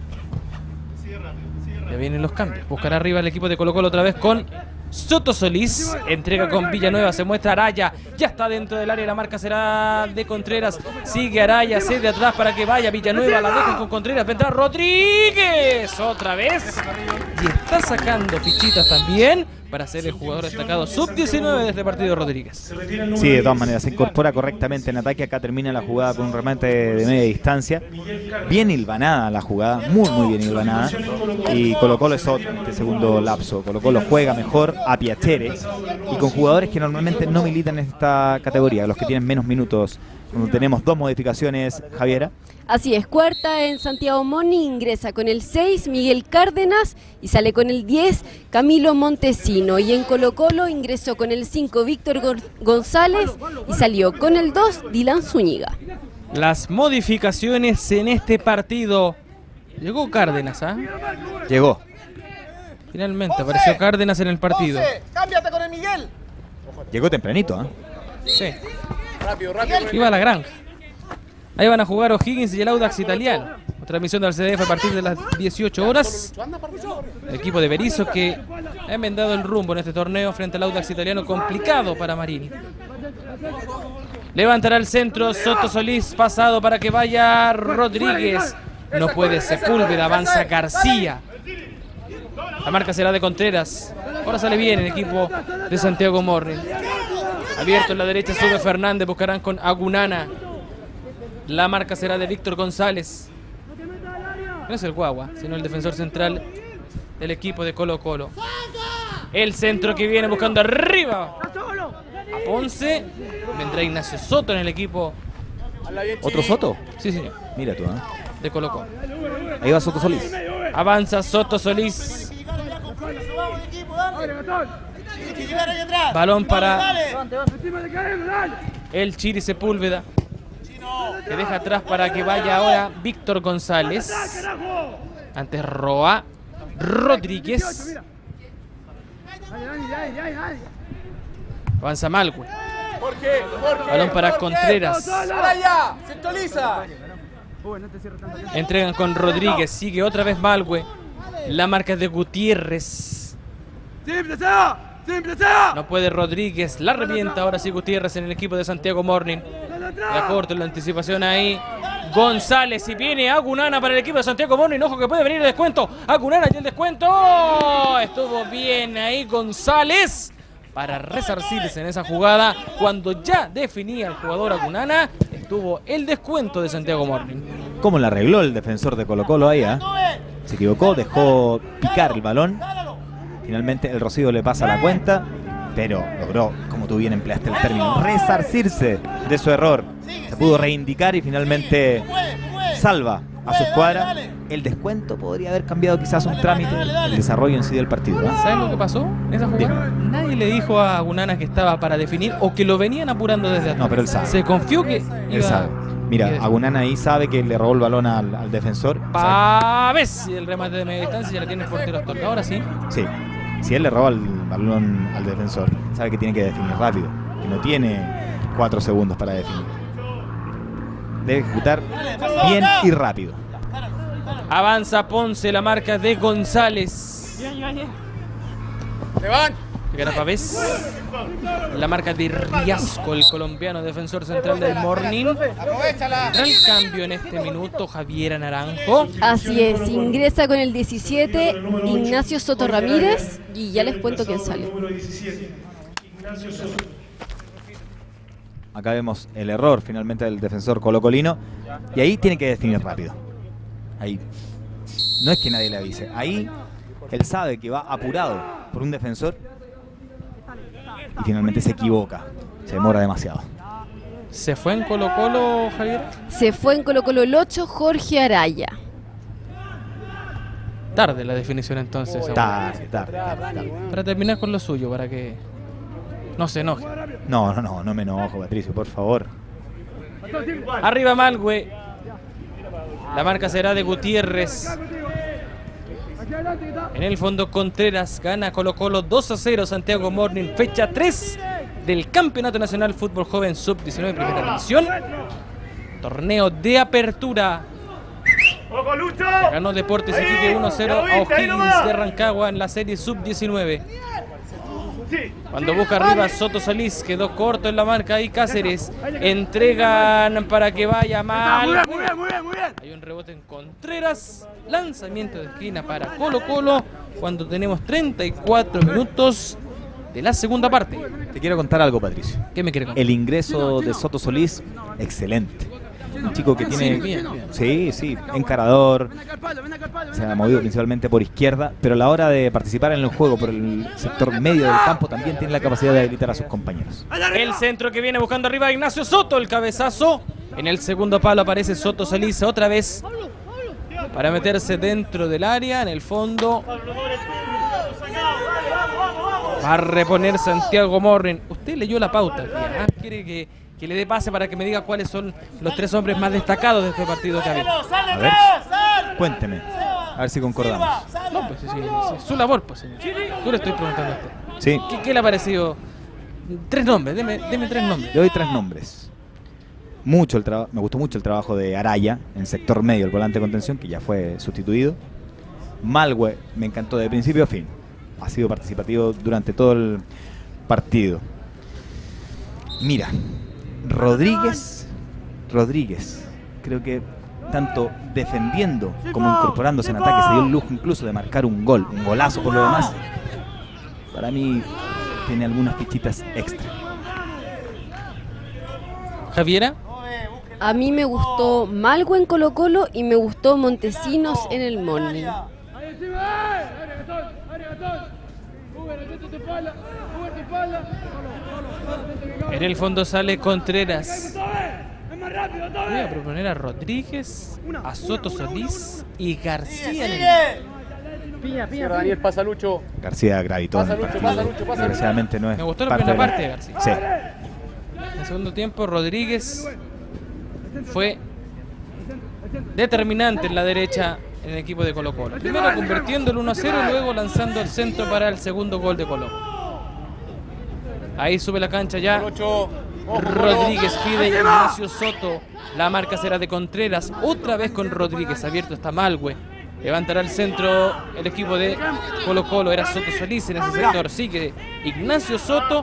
Ya vienen los cambios. Buscará arriba el equipo de Colo Colo otra vez con Soto Solís. Entrega con Villanueva. Se muestra Araya. Ya está dentro del área. La marca será de Contreras. Sigue Araya. Cede atrás para que vaya Villanueva. La dejan con Contreras. Vendrá Rodríguez. Otra vez. Y está sacando fichitas también para ser el jugador destacado sub diecinueve de este partido, Rodríguez. Sí, de todas maneras, se incorpora correctamente en ataque. Acá termina la jugada con un remate de media distancia. Bien hilvanada la jugada, muy muy bien hilvanada. Y Colo Colo es otro en este segundo lapso. Colo Colo juega mejor a Piacere y con jugadores que normalmente no militan en esta categoría, los que tienen menos minutos. Tenemos dos modificaciones, Javiera. Así es, cuarta en Santiago Morning, ingresa con el seis Miguel Cárdenas y sale con el diez Camilo Montesino. Y en Colo Colo ingresó con el cinco Víctor González y salió con el dos Dylan Zúñiga. Las modificaciones en este partido. Llegó Cárdenas, ¿ah? ¿eh? Llegó. Finalmente apareció Cárdenas en el partido. ¡Cámbiate con el Miguel! Llegó tempranito, ¿eh? Sí. Rápido, rápido. Iba a la granja. Ahí van a jugar O'Higgins y el Audax Italiano. Transmisión del C D F a partir de las dieciocho horas. El equipo de Berizzo que ha enmendado el rumbo en este torneo frente al Audax Italiano, complicado para Marini. Levantará el centro Soto Solís, pasado para que vaya Rodríguez. No puede Sepúlveda, avanza García. La marca será de Contreras. Ahora sale bien el equipo de Santiago Morning. Abierto en la derecha sube Fernández, buscarán con Agunana. La marca será de Víctor González. No es el Guagua, sino el defensor central del equipo de Colo Colo. El centro que viene buscando arriba a Ponce. Vendrá Ignacio Soto en el equipo. ¿Otro Soto? Sí, señor. Mira tú, ¿eh? De Colo Colo. Ahí va Soto Solís. Avanza Soto Solís. Balón para el Chiri Sepúlveda, que deja atrás para que vaya ahora Víctor González. Antes Roa Rodríguez. Avanza Malgue. Balón para Contreras. ¡Araya! ¡Centraliza! Entregan con Rodríguez. Sigue otra vez Malgue. La marca es de Gutiérrez. No puede Rodríguez. La revienta ahora sí Gutiérrez en el equipo de Santiago Morning. La corta la anticipación ahí. González y viene Agunana para el equipo de Santiago Morning. Ojo que puede venir el descuento. Agunana y el descuento. Estuvo bien ahí González para resarcirse en esa jugada. Cuando ya definía el jugador Agunana, estuvo el descuento de Santiago Morning. ¿Cómo la arregló el defensor de Colo Colo ahí? ¿eh? Se equivocó, dejó picar el balón. Finalmente el Rocío le pasa la cuenta, pero logró, como tú bien empleaste el término, resarcirse de su error. Se pudo reivindicar y finalmente salva a su escuadra. El descuento podría haber cambiado quizás un trámite, el desarrollo en sí del partido, ¿no? ¿Saben lo que pasó en esa jugada? Dime. Nadie le dijo a Agunana que estaba para definir o que lo venían apurando desde atrás. No, pero él sabe. Se confió que iba... Él sabe. Mira, Agunana ahí sabe que le robó el balón al, al defensor. Pávez y el remate de media distancia ya la tiene el portero Astorga. Ahora sí. Sí. Si él le roba el balón al defensor, sabe que tiene que definir rápido, que no tiene cuatro segundos para definir. Debe ejecutar bien y rápido. Avanza Ponce, la marca de González. ¡Se van! Gana Pavés. La marca de Riasco, el colombiano defensor central del Morning. El cambio en este minuto, Javiera Naranjo. Así es, ingresa con el diecisiete Ignacio Soto Ramírez y ya les cuento quién sale. Acá vemos el error finalmente del defensor colocolino y ahí tiene que definir rápido. Ahí no es que nadie le avise, ahí él sabe que va apurado por un defensor y finalmente se equivoca, se demora demasiado. ¿Se fue en Colo Colo, Javier? Se fue en Colo Colo el ocho, Jorge Araya. Tarde la definición entonces. Tarde, tarde, tarde, tarde. Para terminar con lo suyo, para que no se enoje. No, no, no, no me enojo, Patricio, por favor. Arriba Malgue. La marca será de Gutiérrez. En el fondo Contreras, gana Colo Colo dos a cero Santiago Morning, fecha tres del Campeonato Nacional Fútbol Joven sub diecinueve primera división. Torneo de apertura Ganó Deportes Iquique uno cero a O'Higgins de Rancagua en la serie sub diecinueve. Cuando busca arriba Soto Solís, quedó corto en la marca ahí Cáceres. Entregan para que vaya mal. Hay un rebote en Contreras. Lanzamiento de esquina para Colo Colo cuando tenemos treinta y cuatro minutos de la segunda parte. Te quiero contar algo, Patricio. ¿Qué me quiere contar? El ingreso de Soto Solís, excelente. Un chico que tiene... Sí, bien, bien. Sí, sí, encarador. Se ha movido principalmente por izquierda, pero a la hora de participar en el juego por el sector medio del campo también tiene la capacidad de habilitar a sus compañeros. El centro que viene buscando arriba Ignacio Soto, el cabezazo. En el segundo palo aparece Soto Solís otra vez para meterse dentro del área, en el fondo. Va a reponer Santiago Morning. Usted leyó la pauta, tía, ¿ah? Quiere que, que le dé pase para que me diga cuáles son los tres hombres más destacados de este partido que ha habido. A ver, cuénteme, a ver si concordamos. No, pues sí, sí, sí, su labor, pues señor. Yo le estoy preguntando a usted. Sí, ¿Qué, qué le ha parecido? Tres nombres, deme, deme tres nombres. le doy tres nombres. Mucho el trabajo, me gustó mucho el trabajo de Araya en sector medio, el volante de contención, que ya fue sustituido. Malwe me encantó de principio a fin. Ha sido participativo durante todo el partido. Mira, Rodríguez, Rodríguez, creo que tanto defendiendo como incorporándose en ataque se dio el lujo incluso de marcar un gol, un golazo por lo demás. Para mí tiene algunas fichitas extra. Javiera. A mí me gustó Malgo en Colo Colo y me gustó Montesinos en el Morning. En el fondo sale Contreras. Voy a proponer a Rodríguez, a Soto Solís y García. En el... Cierra, Daniel, pasa Lucho. García gravitó en el Pasa, Lucho, partido. pasa, Lucho, pasa. Desgraciadamente no es Me gustó la parte primera de parte de García. Sí. En el segundo tiempo Rodríguez fue determinante en la derecha en el equipo de Colo Colo. Primero convirtiendo el uno a cero y luego lanzando el centro para el segundo gol de Colo. Ahí sube la cancha ya Lucho. Rodríguez, pide Ignacio Soto. La marca será de Contreras. Otra vez con Rodríguez. Abierto está Malwe. Levantará el centro el equipo de Colo Colo. Era Soto Solís en ese sector. Sigue Ignacio Soto.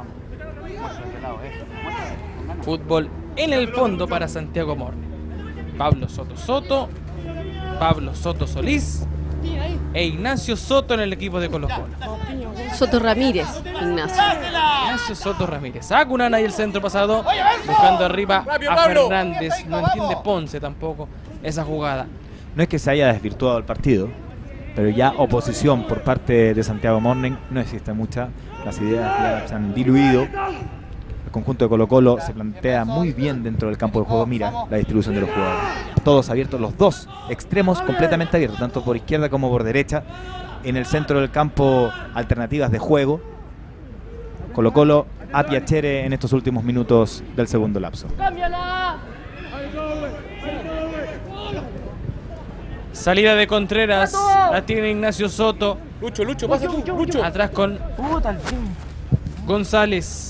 Fútbol en el fondo para Santiago Morning. Pablo Soto Soto. Pablo Soto Solís. E Ignacio Soto en el equipo de Colo Colo. Soto Ramírez, Ignacio. Ignacio Soto Ramírez. Saca un ana y el centro pasado. Buscando arriba a Fernández. No entiende Ponce tampoco esa jugada. No es que se haya desvirtuado el partido, pero ya oposición por parte de Santiago Morning no existe mucha. Las ideas ya se han diluido. El conjunto de Colo Colo se plantea muy bien dentro del campo de juego. Mira la distribución de los jugadores. Todos abiertos, los dos extremos completamente abiertos, tanto por izquierda como por derecha. En el centro del campo, alternativas de juego. Colo Colo a Piacere en estos últimos minutos del segundo lapso. Salida de Contreras. La tiene Ignacio Soto. Lucho, Lucho, pasa tú, Lucho. Atrás con González.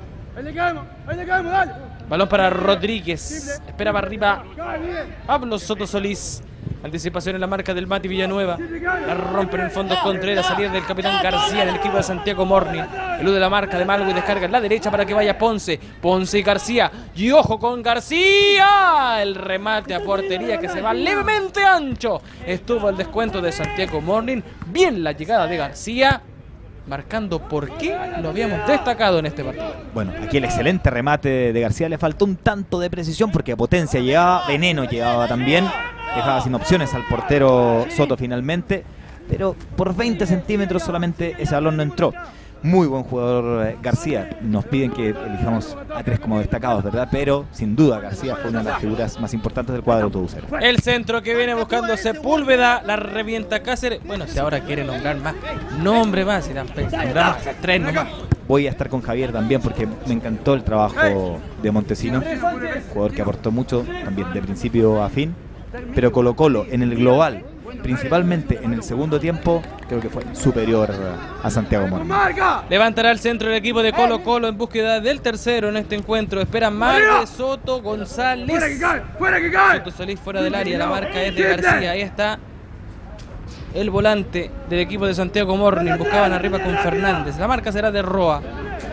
Balón para Rodríguez. Espera para arriba Pablo Soto Solís. Anticipación en la marca del Mati Villanueva. La rompe en el fondo Contreras. Salida del capitán García en el equipo de Santiago Morning. Elude la marca de Malgo y descarga en la derecha para que vaya Ponce. Ponce y García. Y ojo con García. El remate a portería que se va levemente ancho. Estuvo el descuento de Santiago Morning. Bien la llegada de García. Marcando por qué lo habíamos destacado en este partido. Bueno, aquí el excelente remate de García. Le faltó un tanto de precisión porque potencia llevaba, veneno llevaba también. Dejaba sin opciones al portero Soto finalmente. Pero por veinte centímetros solamente ese balón no entró. Muy buen jugador eh, García. Nos piden que elijamos a tres como destacados, ¿verdad? Pero sin duda García fue una de las figuras más importantes del cuadro autobusero. El centro que viene buscando Sepúlveda. La revienta Cáceres. Bueno, si ahora quiere nombrar más, nombre más. Si dan nombramos a tres nomás. Voy a estar con Javier también porque me encantó el trabajo de Montesinos. Jugador que aportó mucho también de principio a fin. Pero Colo Colo en el global principalmente en el segundo tiempo, creo que fue superior a Santiago Morning. Levantará el centro el equipo de Colo Colo en búsqueda del tercero en este encuentro. Esperan Marque, Soto, González. Soto Solís fuera del área, la marca es de García. Ahí está el volante del equipo de Santiago Morning. Buscaban arriba con Fernández. La marca será de Roa.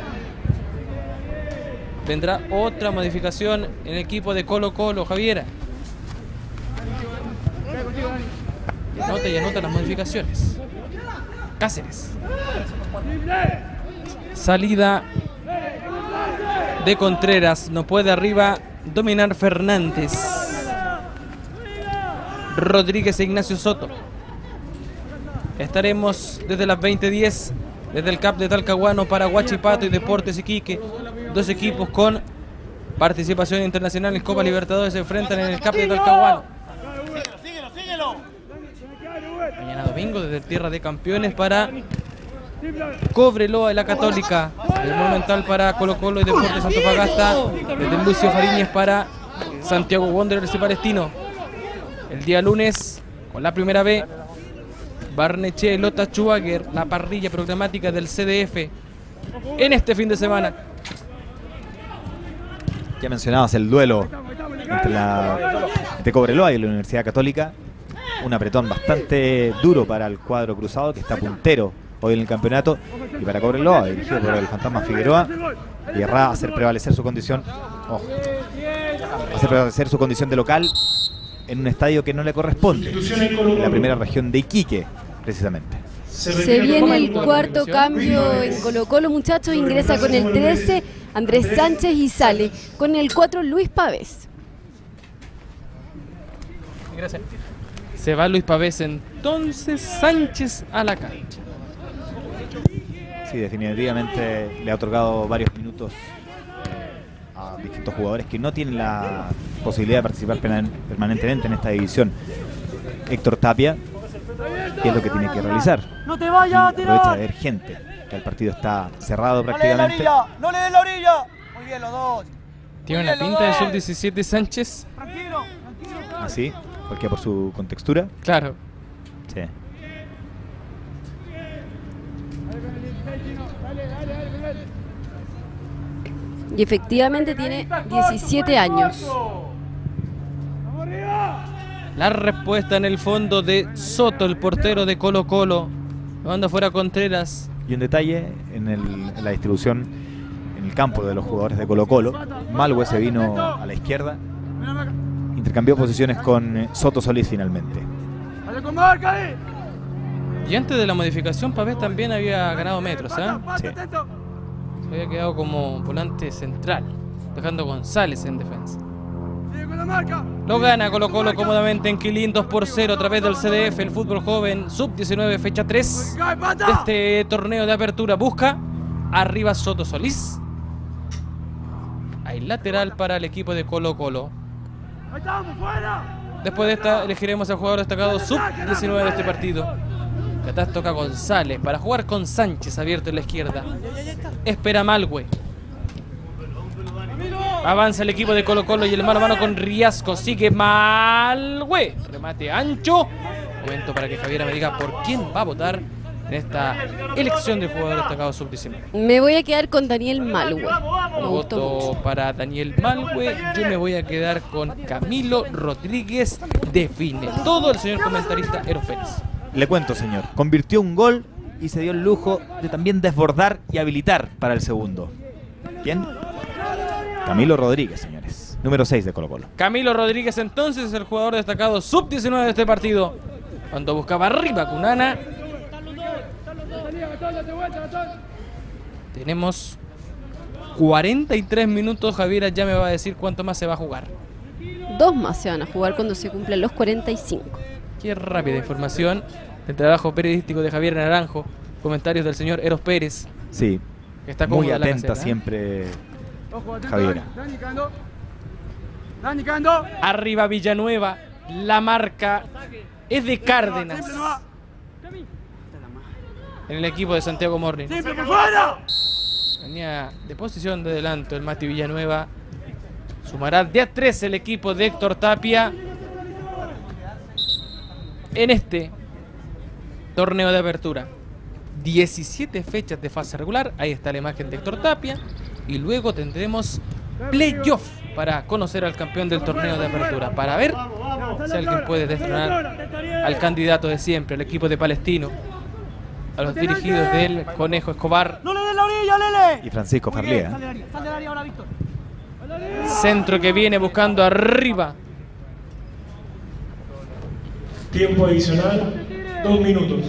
Vendrá otra modificación en el equipo de Colo Colo, Javiera. Y anota y anota las modificaciones. Cáceres. Salida de Contreras. No puede arriba dominar Fernández. Rodríguez e Ignacio Soto. Estaremos desde las veinte diez desde el C A P de Talcahuano para Huachipato y Deportes Iquique. Dos equipos con participación internacional en Copa Libertadores se enfrentan en el C A P de Talcahuano. Síguelo, síguelo. Mañana domingo desde Tierra de Campeones para Cobreloa y la Católica. El Monumental para Colo Colo y Deportes Antofagasta. Desde Lucio Fariñez para Santiago Wanderers y Palestino. El día lunes con la primera B, Barnechea y Lota Schwager, la parrilla programática del C D F en este fin de semana. Ya mencionabas el duelo entre la de Cobreloa y la Universidad Católica. Un apretón bastante duro para el cuadro cruzado, que está puntero hoy en el campeonato. Y para Cobreloa, dirigido por el Fantasma Figueroa, querrá hacer prevalecer su condición, oh, hacer prevalecer su condición de local en un estadio que no le corresponde, en la primera región de Iquique, precisamente. Se viene el cuarto cambio en Colo Colo, muchachos. Ingresa con el trece Andrés Sánchez y sale con el cuatro Luis Pavés. Gracias. Se va Luis Pavés, entonces Sánchez a la cancha. Sí, definitivamente le ha otorgado varios minutos eh, a distintos jugadores que no tienen la posibilidad de participar permanentemente en esta división. Héctor Tapia, ¿qué es lo que tiene que realizar? No te vayas a Y aprovecha tirar. de ver gente, que el partido está cerrado No le des la prácticamente. orilla, no le des la orilla. Muy bien los dos. Tiene Muy una bien, pinta de los dos. sub diecisiete Sánchez. Tranquilo, tranquilo. Así, porque por su contextura. Claro. Sí. Y efectivamente tiene diecisiete años. La respuesta en el fondo de Soto, el portero de Colo Colo. Manda fuera Contreras. Y un detalle en, el, en la distribución en el campo de los jugadores de Colo Colo. Malwe se vino a la izquierda, intercambió posiciones con eh, Soto Solís finalmente. Dale con marca ahí. Y antes de la modificación, Pavés también había ganado metros, ¿eh? Pase, Sí. atento. Se había quedado como volante central, dejando a González en defensa. Sigue con la marca. Lo gana Colo Colo cómodamente en Quilín dos por cero a través del C D F, el fútbol joven, sub diecinueve, fecha tres Cae, de pata. este torneo de apertura. Busca arriba Soto Solís. Hay lateral para el equipo de Colo Colo. Ahí estamos, fuera. Después de esta elegiremos al jugador destacado sub diecinueve de este partido. Atrás toca González para jugar con Sánchez abierto en la izquierda. Espera Malwe. Avanza el equipo de Colo Colo y el mano a mano con Riasco. Sigue Malwe. Remate ancho. Momento para que Javiera me diga por quién va a votar en esta elección del jugador destacado sub diecinueve. Me voy a quedar con Daniel Malwe. Me gustó Voto mucho. para Daniel Malwe. Yo me voy a quedar con Camilo Rodríguez. Define todo el señor comentarista Eros Pérez. Le cuento, señor. Convirtió un gol y se dio el lujo de también desbordar y habilitar para el segundo. ¿Quién? Camilo Rodríguez, señores. Número seis de Colo Colo. Camilo Rodríguez entonces es el jugador destacado sub diecinueve de este partido. Cuando buscaba arriba Cunana. Tenemos cuarenta y tres minutos. Javiera ya me va a decir cuánto más se va a jugar. Dos más se van a jugar cuando se cumplan los cuarenta y cinco. Qué rápida información del trabajo periodístico de Javier Naranjo. Comentarios del señor Eros Pérez, Sí, que está muy cómodo en la atenta caseta, ¿eh? siempre Ojo, atento. Javiera. Dani Cando. Dani Cando. Arriba Villanueva. La marca es de Cárdenas. Siempre no va. En el equipo de Santiago Morning. Siempre por fuera. Venía de posición de adelanto el Mati Villanueva. Sumará de a tres el equipo de Héctor Tapia. en este torneo de apertura. diecisiete fechas de fase regular, ahí está la imagen de Héctor Tapia, y luego tendremos playoff para conocer al campeón del torneo de apertura, para ver si alguien puede destronar al candidato de siempre, el equipo de Palestino, a los dirigidos del Conejo Escobar. ¡No le des la orilla, Lele! Y Francisco Muy bien, Farlía. Sal del área, sal del área ahora, Víctor. Centro que viene buscando arriba. Tiempo adicional, dos minutos.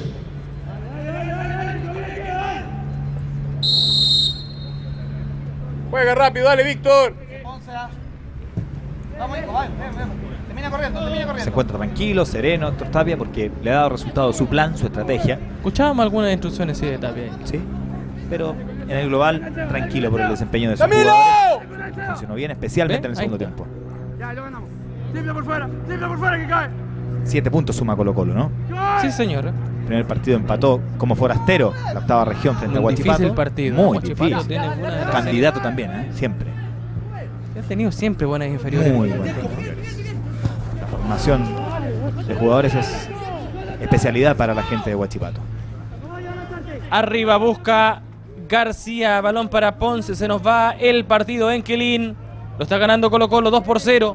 Juega rápido, dale, Víctor. once A. Vamos, hijo, vamos, ven, ven. Termina corriendo, termina corriendo. Se encuentra tranquilo, sereno Héctor Tapia porque le ha dado resultado su plan, su estrategia. Escuchábamos algunas instrucciones sí, de Tapia. Sí, pero en el global tranquilo por el desempeño de sus ¡Camilo! jugadores. Funcionó bien, especialmente ¿Ven? en el segundo Ahí está. tiempo. Ya, lo ganamos. Simple por fuera, simple por fuera que cae. Siete puntos suma Colo Colo, ¿no? Sí, señor. El primer partido empató como forastero la octava región frente a Un Huachipato. difícil partido. Muy Huachipato difícil. tiene una de las- Candidato también, ¿eh? Siempre. Ha tenido siempre buenas inferiores. Muy buenas inferiores. La formación de jugadores es especialidad para la gente de Huachipato. Arriba busca García, balón para Ponce, se nos va el partido en Quilín. Lo está ganando Colo Colo dos por cero.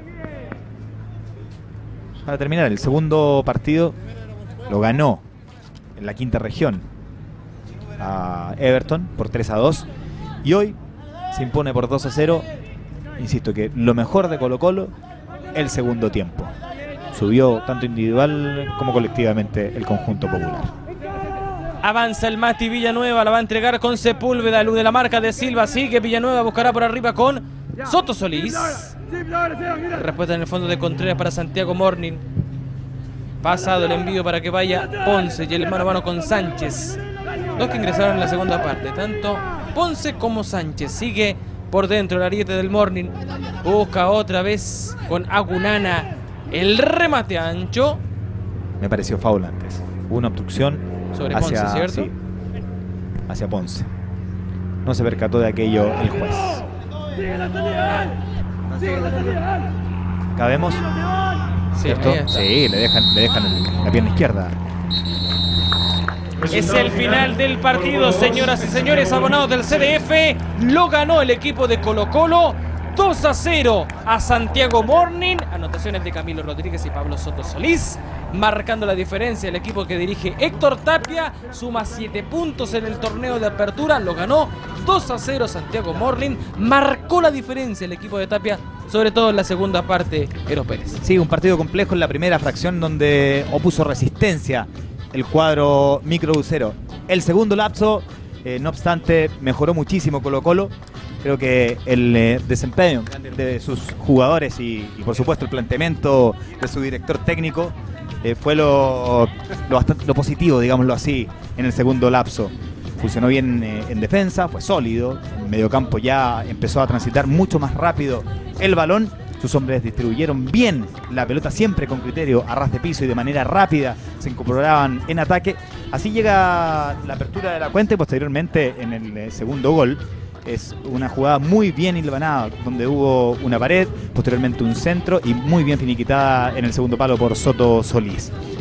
Para terminar, el segundo partido lo ganó en la quinta región a Everton por tres a dos. Y hoy se impone por dos a cero. Insisto que lo mejor de Colo Colo, el segundo tiempo. Subió tanto individual como colectivamente el conjunto popular. Avanza el Mati Villanueva, la va a entregar con Sepúlveda, luz de la marca de Silva, sigue Villanueva, buscará por arriba con Soto Solís. Respuesta en el fondo de Contreras para Santiago Morning. Pasado el envío para que vaya Ponce y el mano a mano con Sánchez. Los que ingresaron en la segunda parte, tanto Ponce como Sánchez. Sigue por dentro el ariete del Morning. Busca otra vez con Agunana el remate ancho. Me pareció foul antes. Hubo una obstrucción Sobre hacia, Ponce, ¿cierto? sí, hacia Ponce. No se percató de aquello el juez. Acá vemos, Sí, ¿cierto? ahí está. Sí, le dejan, le dejan el- la pierna izquierda. Es el final del partido, señoras y señores, abonados del C D F. Lo ganó el equipo de Colo Colo dos a cero a Santiago Morning. Anotaciones de Camilo Rodríguez y Pablo Soto Solís. Marcando la diferencia, el equipo que dirige Héctor Tapia suma siete puntos en el torneo de apertura. Lo ganó dos a cero Santiago Morning. Marcó la diferencia el equipo de Tapia, sobre todo en la segunda parte, Eros Pérez. Sí, un partido complejo en la primera fracción donde opuso resistencia el cuadro microbusero. El segundo lapso, eh, no obstante, mejoró muchísimo Colo Colo. Creo que el eh, desempeño de sus jugadores y, y por supuesto el planteamiento de su director técnico eh, fue lo, lo, bastante, lo positivo, digámoslo así, en el segundo lapso. Funcionó bien eh, en defensa, fue sólido. En mediocampo ya empezó a transitar mucho más rápido el balón. Sus hombres distribuyeron bien la pelota, siempre con criterio, a ras de piso y de manera rápida se incorporaban en ataque. Así llega la apertura de la cuenta y posteriormente en el eh, segundo gol. Es una jugada muy bien hilvanada, donde hubo una pared, posteriormente un centro y muy bien finiquitada en el segundo palo por Soto Solís.